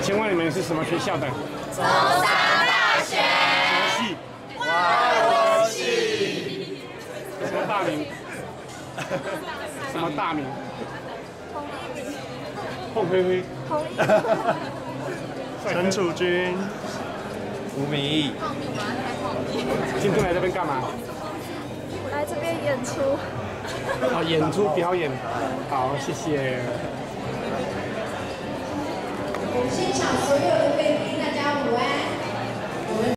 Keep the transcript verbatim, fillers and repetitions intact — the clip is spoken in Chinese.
请问你们是什么学校的？ 中山大学。 什么系？ 外文系。 什么大名？什么大名？洪一鸣。洪飞飞。 洪一鸣。 陈楚君。吴明义。 今天来这边干嘛？ 来这边演出。 哦，演出表演。好，谢谢。 现场所有的贵宾。